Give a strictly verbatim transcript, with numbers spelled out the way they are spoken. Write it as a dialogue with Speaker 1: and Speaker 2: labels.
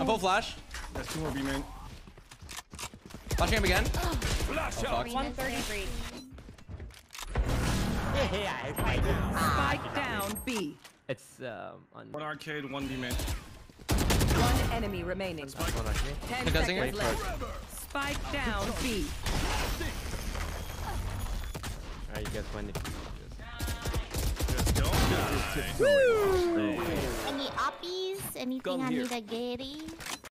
Speaker 1: I'm full flash.
Speaker 2: There's two more B main.
Speaker 1: Flashing him again.
Speaker 3: Flash
Speaker 1: Oh,
Speaker 3: out.
Speaker 1: fuck.
Speaker 4: one thirty-three.
Speaker 5: Spike down B.
Speaker 6: It's um on
Speaker 2: One arcade, one B main.
Speaker 5: One enemy remaining.
Speaker 6: one arcade.
Speaker 5: Ten
Speaker 1: Good dancing.
Speaker 5: seconds left. Spike down B.
Speaker 6: Alright, you guys win if you
Speaker 2: Let's go.
Speaker 7: Any uppies? Anything I need to get?